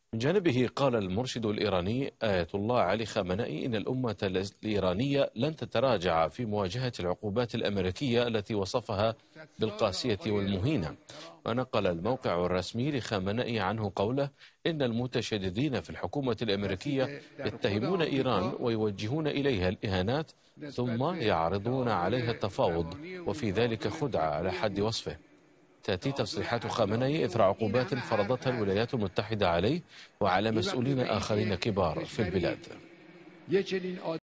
من جانبه قال المرشد الإيراني آية الله علي خامنئي إن الأمة الإيرانية لن تتراجع في مواجهة العقوبات الأمريكية التي وصفها بالقاسية والمهينة. ونقل الموقع الرسمي لخامنئي عنه قوله إن المتشددين في الحكومة الأمريكية يتهمون إيران ويوجهون إليها الإهانات ثم يعرضون عليها التفاوض، وفي ذلك خدعة على حد وصفه. تأتي تصريحات خامنئي إثر عقوبات فرضتها الولايات المتحدة عليه وعلى مسؤولين آخرين كبار في البلاد.